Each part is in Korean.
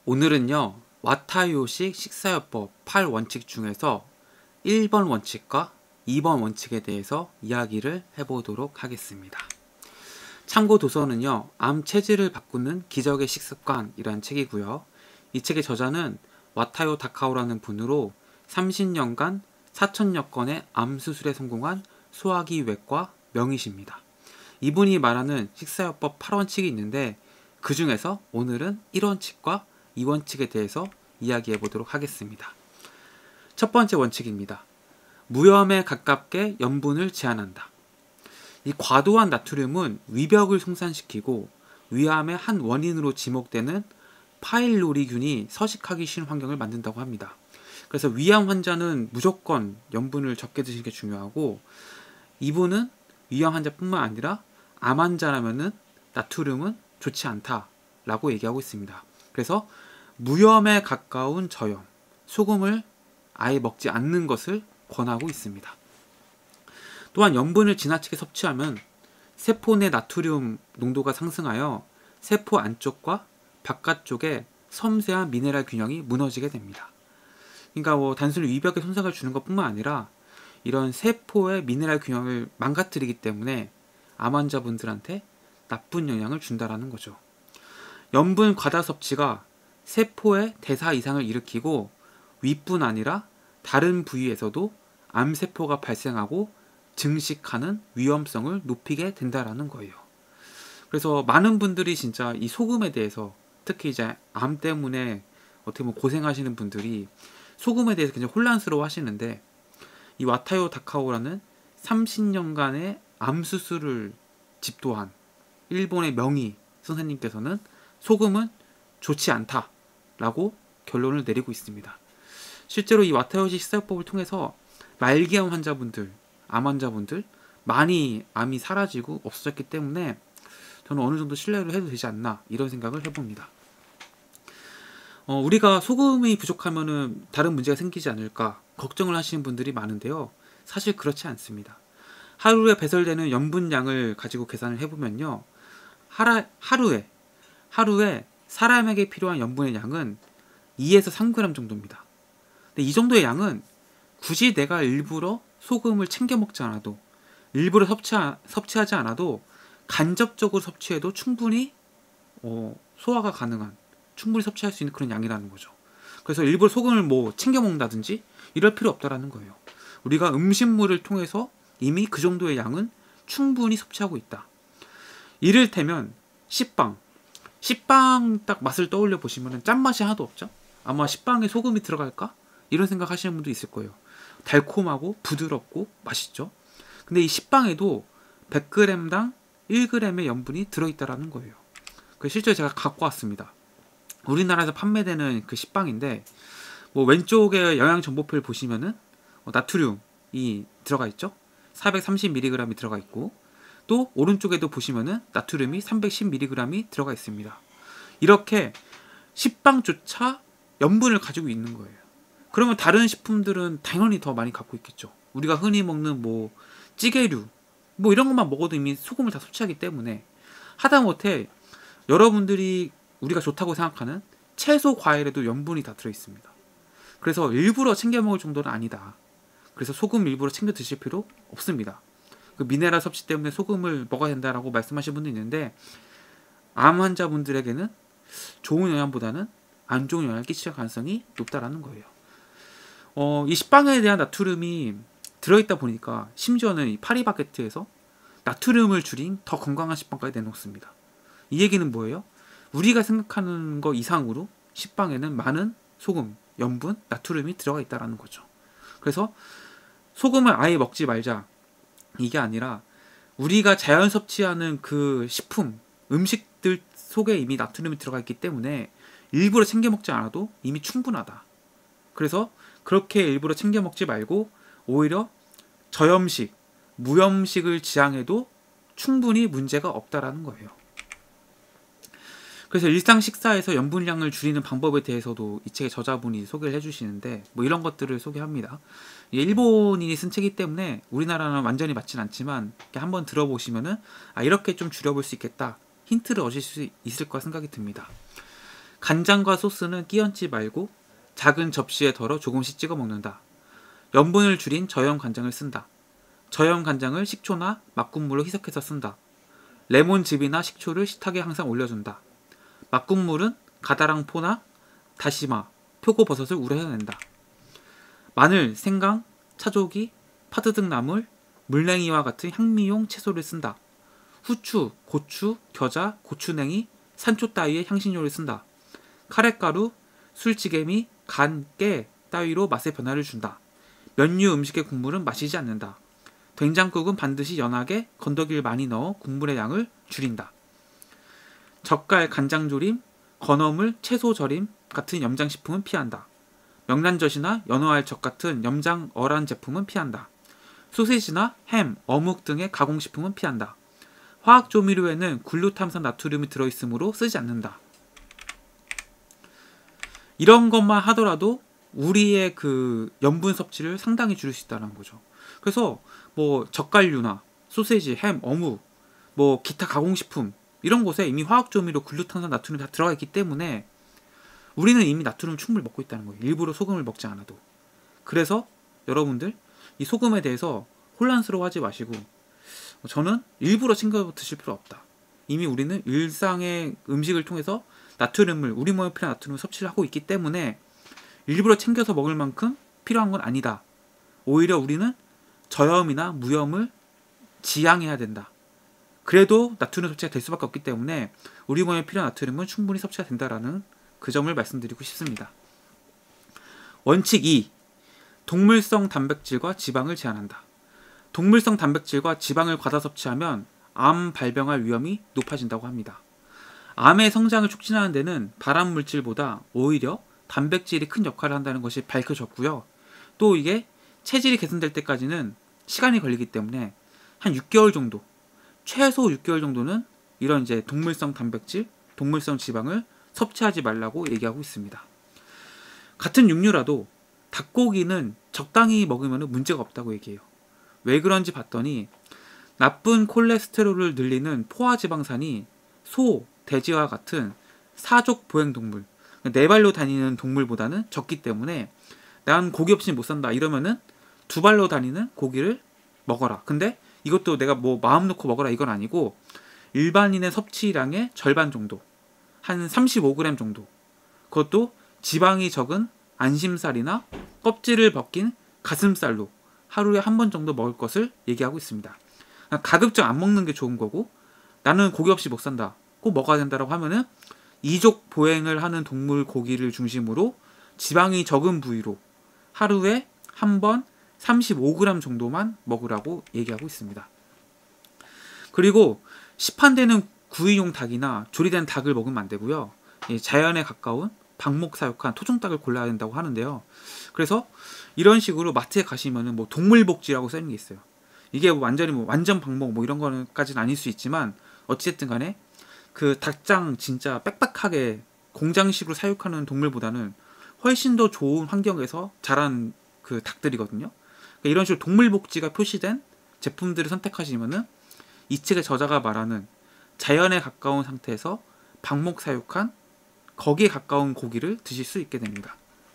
오늘은요, 와타요식 식사요법 8원칙 중에서 1번 원칙과 2번 원칙에 대해서 이야기를 해보도록 하겠습니다. 참고 도서는요, 암 체질을 바꾸는 기적의 식습관이라는 책이고요. 이 책의 저자는 와타요 다카오라는 분으로 30년간 4,000여 건의 암 수술에 성공한 소화기 외과 명의십니다. 이분이 말하는 식사요법 8원칙이 있는데 그 중에서 오늘은 1원칙과 2원칙에 대해서 이야기해 보도록 하겠습니다. 첫 번째 원칙입니다. 무염에 가깝게 염분을 제한한다. 이 과도한 나트륨은 위벽을 손상시키고 위암의 한 원인으로 지목되는 파일로리균이 서식하기 쉬운 환경을 만든다고 합니다. 그래서 위암 환자는 무조건 염분을 적게 드시는 게 중요하고, 이분은 위암 환자뿐만 아니라 암 환자라면은 나트륨은 좋지 않다라고 얘기하고 있습니다. 그래서 무염에 가까운 저염, 소금을 아예 먹지 않는 것을 권하고 있습니다. 또한 염분을 지나치게 섭취하면 세포 내 나트륨 농도가 상승하여 세포 안쪽과 바깥쪽에 섬세한 미네랄 균형이 무너지게 됩니다. 그러니까 단순히 위벽에 손상을 주는 것뿐만 아니라 이런 세포의 미네랄 균형을 망가뜨리기 때문에 암 환자분들한테 나쁜 영향을 준다라는 거죠. 염분 과다 섭취가 세포의 대사 이상을 일으키고 위뿐 아니라 다른 부위에서도 암세포가 발생하고 증식하는 위험성을 높이게 된다라는 거예요. 그래서 많은 분들이 진짜 이 소금에 대해서, 특히 이제 암 때문에 어떻게 보면 고생하시는 분들이 소금에 대해서 굉장히 혼란스러워 하시는데, 이 와타요 다카오라는 30년간의 암 수술을 집도한 일본의 명의 선생님께서는 소금은 좋지 않다라고 결론을 내리고 있습니다. 실제로 이 와타요식 식사요법을 통해서 말기암 환자분들, 암 환자분들 많이 암이 사라지고 없어졌기 때문에 저는 어느 정도 신뢰를 해도 되지 않나, 이런 생각을 해봅니다. 우리가 소금이 부족하면은 다른 문제가 생기지 않을까 걱정을 하시는 분들이 많은데요. 사실 그렇지 않습니다. 하루에 배설되는 염분량을 가지고 계산을 해보면요, 하루에 사람에게 필요한 염분의 양은 2에서 3g 정도입니다. 근데 이 정도의 양은 굳이 내가 일부러 소금을 챙겨 먹지 않아도, 일부러 섭취하지 않아도 간접적으로 섭취해도 충분히 소화가 가능한, 충분히 섭취할 수 있는 그런 양이라는 거죠. 그래서 일부러 소금을 챙겨 먹는다든지 이럴 필요 없다라는 거예요. 우리가 음식물을 통해서 이미 그 정도의 양은 충분히 섭취하고 있다. 이를테면 식빵 딱 맛을 떠올려 보시면 짠맛이 하나도 없죠. 아마 식빵에 소금이 들어갈까? 이런 생각 하시는 분도 있을 거예요. 달콤하고 부드럽고 맛있죠. 근데 이 식빵에도 100g당 1g의 염분이 들어있다라는 거예요. 실제로 제가 갖고 왔습니다. 우리나라에서 판매되는 그 식빵인데, 왼쪽에 영양정보표를 보시면은 나트륨이 들어가 있죠. 430mg이 들어가 있고, 또 오른쪽에도 보시면은 나트륨이 310mg이 들어가 있습니다. 이렇게 식빵조차 염분을 가지고 있는 거예요. 그러면 다른 식품들은 당연히 더 많이 갖고 있겠죠. 우리가 흔히 먹는 찌개류 이런 것만 먹어도 이미 소금을 다 섭취하기 때문에, 하다못해 여러분들이 우리가 좋다고 생각하는 채소, 과일에도 염분이 다 들어있습니다. 그래서 일부러 챙겨 먹을 정도는 아니다. 그래서 소금 일부러 챙겨 드실 필요 없습니다. 그 미네랄 섭취 때문에 소금을 먹어야 된다라고 말씀하시는 분도 있는데, 암 환자분들에게는 좋은 영향보다는 안 좋은 영향을 끼칠 가능성이 높다라는 거예요. 이 식빵에 대한 나트륨이 들어있다 보니까 심지어는 이 파리바게트에서 나트륨을 줄인 더 건강한 식빵까지 내놓습니다. 이 얘기는 뭐예요? 우리가 생각하는 것 이상으로 식빵에는 많은 소금, 염분, 나트륨이 들어가 있다는 거죠. 그래서 소금을 아예 먹지 말자, 이게 아니라 우리가 자연 섭취하는 그 식품, 음식들 속에 이미 나트륨이 들어가 있기 때문에 일부러 챙겨 먹지 않아도 이미 충분하다. 그래서 그렇게 일부러 챙겨 먹지 말고 오히려 저염식, 무염식을 지향해도 충분히 문제가 없다라는 거예요. 그래서 일상 식사에서 염분량을 줄이는 방법에 대해서도 이 책의 저자분이 소개를 해주시는데, 이런 것들을 소개합니다. 일본인이 쓴 책이기 때문에 우리나라는 완전히 맞진 않지만 한번 들어보시면은 이렇게 좀 줄여볼 수 있겠다, 힌트를 얻으실 수 있을 거라 생각이 듭니다. 간장과 소스는 끼얹지 말고 작은 접시에 덜어 조금씩 찍어 먹는다. 염분을 줄인 저염 간장을 쓴다. 저염 간장을 식초나 막국물로 희석해서 쓴다. 레몬즙이나 식초를 식탁에 항상 올려준다. 막국물은 가다랑포나 다시마, 표고버섯을 우려내낸다. 마늘, 생강, 차조기, 파드득나물, 물냉이와 같은 향미용 채소를 쓴다. 후추, 고추, 겨자, 고추냉이, 산초 따위의 향신료를 쓴다. 카레가루, 술찌개미, 간, 깨 따위로 맛의 변화를 준다. 면류 음식의 국물은 마시지 않는다. 된장국은 반드시 연하게 건더기를 많이 넣어 국물의 양을 줄인다. 젓갈, 간장조림, 건어물, 채소절임 같은 염장식품은 피한다. 명란젓이나 연어알젓 같은 염장 어란 제품은 피한다. 소시지나 햄, 어묵 등의 가공식품은 피한다. 화학조미료에는 글루탐산 나트륨이 들어있으므로 쓰지 않는다. 이런 것만 하더라도 우리의 그 염분 섭취를 상당히 줄일 수 있다는 거죠. 그래서 뭐 젓갈류나 소세지, 햄, 어묵, 뭐 기타 가공식품 이런 곳에 이미 화학조미료 글루탄산 나트륨이 다 들어가 있기 때문에 우리는 이미 나트륨을 충분히 먹고 있다는 거예요. 일부러 소금을 먹지 않아도. 그래서 여러분들 이 소금에 대해서 혼란스러워하지 마시고 저는 일부러 챙겨 드실 필요 없다. 이미 우리는 일상의 음식을 통해서 나트륨을 우리 몸에 필요한 나트륨을 섭취를 하고 있기 때문에 일부러 챙겨서 먹을 만큼 필요한 건 아니다. 오히려 우리는 저염이나 무염을 지양해야 된다. 그래도 나트륨 섭취가 될 수밖에 없기 때문에 우리 몸에 필요한 나트륨은 충분히 섭취가 된다라는 그 점을 말씀드리고 싶습니다. 원칙 2. 동물성 단백질과 지방을 제한한다. 동물성 단백질과 지방을 과다 섭취하면 암 발병할 위험이 높아진다고 합니다. 암의 성장을 촉진하는 데는 발암 물질보다 오히려 단백질이 큰 역할을 한다는 것이 밝혀졌고요. 또 이게 체질이 개선될 때까지는 시간이 걸리기 때문에 한 6개월 정도, 최소 6개월 정도는 이런 이제 동물성 단백질, 동물성 지방을 섭취하지 말라고 얘기하고 있습니다. 같은 육류라도 닭고기는 적당히 먹으면 문제가 없다고 얘기해요. 왜 그런지 봤더니 나쁜 콜레스테롤을 늘리는 포화지방산이 소, 돼지와 같은 사족 보행동물, 네 발로 다니는 동물보다는 적기 때문에 난 고기 없이 못 산다 이러면은 두 발로 다니는 고기를 먹어라. 근데 이것도 내가 뭐 마음 놓고 먹어라 이건 아니고 일반인의 섭취량의 절반 정도, 한 35g 정도, 그것도 지방이 적은 안심살이나 껍질을 벗긴 가슴살로 하루에 한 번 정도 먹을 것을 얘기하고 있습니다. 가급적 안 먹는 게 좋은 거고 나는 고기 없이 못 산다, 꼭 먹어야 된다라고 하면은 이족 보행을 하는 동물 고기를 중심으로 지방이 적은 부위로 하루에 한 번 35g 정도만 먹으라고 얘기하고 있습니다. 그리고 시판되는 구이용 닭이나 조리된 닭을 먹으면 안 되고요. 자연에 가까운 방목 사육한 토종닭을 골라야 된다고 하는데요. 그래서 이런 식으로 마트에 가시면은 뭐 동물복지라고 써 있는 게 있어요. 이게 완전히 뭐 완전 방목 뭐 이런 거까지는 아닐 수 있지만 어찌됐든 간에 그 닭장 진짜 빽빽하게 공장식으로 사육하는 동물보다는 훨씬 더 좋은 환경에서 자란 그 닭들이거든요. 그러니까 이런 식으로 동물복지가 표시된 제품들을 선택하시면은 이 책의 저자가 말하는 자연에 가까운 상태에서 방목 사육한 거기에 가까운 고기를 드실 수 있게 됩니다.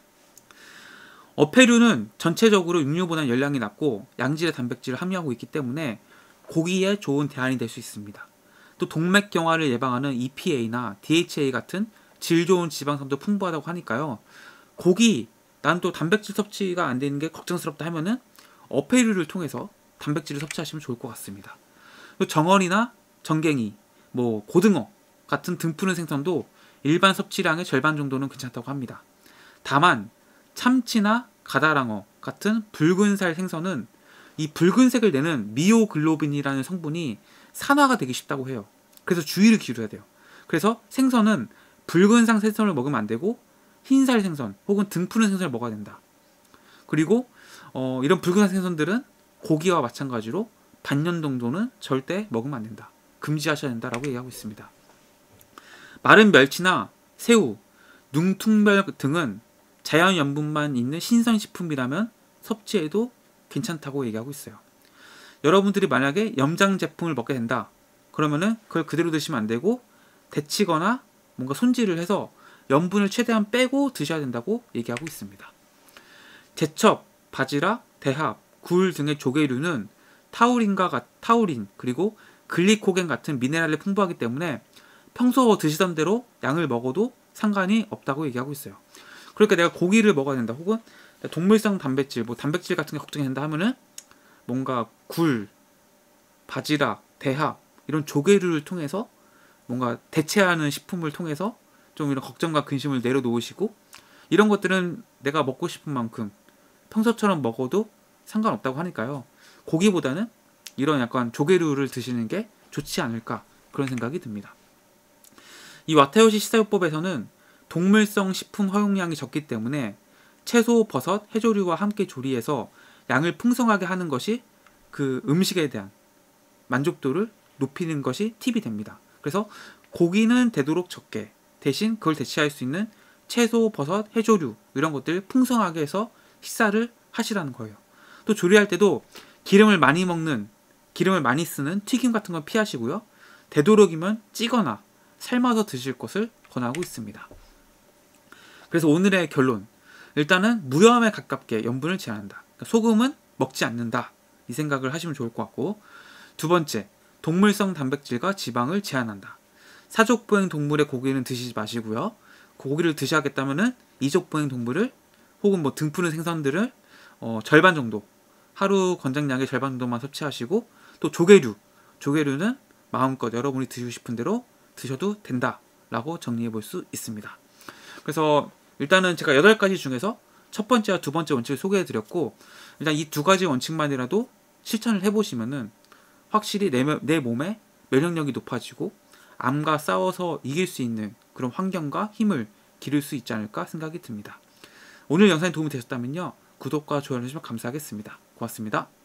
어패류는 전체적으로 육류보다는 열량이 낮고 양질의 단백질을 함유하고 있기 때문에 고기에 좋은 대안이 될 수 있습니다. 또 동맥경화를 예방하는 EPA나 DHA 같은 질 좋은 지방산도 풍부하다고 하니까요. 고기, 난 또 단백질 섭취가 안 되는 게 걱정스럽다 하면은 어패류를 통해서 단백질을 섭취하시면 좋을 것 같습니다. 또 정어리나 정갱이, 뭐 고등어 같은 등푸른 생선도 일반 섭취량의 절반 정도는 괜찮다고 합니다. 다만 참치나 가다랑어 같은 붉은살 생선은 이 붉은색을 내는 미오글로빈이라는 성분이 산화가 되기 쉽다고 해요. 그래서 주의를 기울여야 돼요. 그래서 생선은 붉은살 생선을 먹으면 안 되고 흰살 생선 혹은 등푸른 생선을 먹어야 된다. 그리고 이런 붉은살 생선들은 고기와 마찬가지로 반년 정도는 절대 먹으면 안 된다. 금지하셔야 된다라고 얘기하고 있습니다. 마른 멸치나 새우, 뭉퉁멸 등은 자연 염분만 있는 신선식품이라면 섭취해도 괜찮다고 얘기하고 있어요. 여러분들이 만약에 염장 제품을 먹게 된다. 그러면은 그걸 그대로 드시면 안 되고 데치거나 뭔가 손질을 해서 염분을 최대한 빼고 드셔야 된다고 얘기하고 있습니다. 제첩, 바지락, 대합, 굴 등의 조개류는 타우린 그리고 글리코겐 같은 미네랄이 풍부하기 때문에 평소 드시던 대로 양을 먹어도 상관이 없다고 얘기하고 있어요. 그러니까 내가 고기를 먹어야 된다, 혹은 동물성 단백질, 뭐 단백질 같은 게 걱정이 된다 하면은 뭔가 굴, 바지락, 대합 이런 조개류를 통해서 뭔가 대체하는 식품을 통해서 좀 이런 걱정과 근심을 내려놓으시고, 이런 것들은 내가 먹고 싶은 만큼 평소처럼 먹어도 상관없다고 하니까요. 고기보다는 이런 약간 조개류를 드시는 게 좋지 않을까, 그런 생각이 듭니다. 이 와타요시 식사요법에서는 동물성 식품 허용량이 적기 때문에 채소, 버섯, 해조류와 함께 조리해서 양을 풍성하게 하는 것이 그 음식에 대한 만족도를 높이는 것이 팁이 됩니다. 그래서 고기는 되도록 적게, 대신 그걸 대체할 수 있는 채소, 버섯, 해조류 이런 것들 풍성하게 해서 식사를 하시라는 거예요. 또 조리할 때도 기름을 많이 쓰는 튀김 같은 건 피하시고요. 되도록이면 찌거나 삶아서 드실 것을 권하고 있습니다. 그래서 오늘의 결론, 일단은 무염에 가깝게 염분을 제한한다. 그러니까 소금은 먹지 않는다, 이 생각을 하시면 좋을 것 같고, 두 번째, 동물성 단백질과 지방을 제한한다. 사족보행 동물의 고기는 드시지 마시고요. 고기를 드셔야겠다면은 이족보행 동물을 혹은 뭐 등푸른 생선들을 절반 정도, 하루 권장량의 절반 정도만 섭취하시고, 또 조개류는 마음껏 여러분이 드시고 싶은 대로 드셔도 된다라고 정리해 볼 수 있습니다. 그래서 일단은 제가 8가지 중에서 첫 번째와 두 번째 원칙을 소개해 드렸고, 일단 이 두 가지 원칙만이라도 실천을 해보시면은 확실히 내 몸의 면역력이 높아지고 암과 싸워서 이길 수 있는 그런 환경과 힘을 기를 수 있지 않을까 생각이 듭니다. 오늘 영상이 도움이 되셨다면요, 구독과 좋아요 해주시면 감사하겠습니다. 고맙습니다.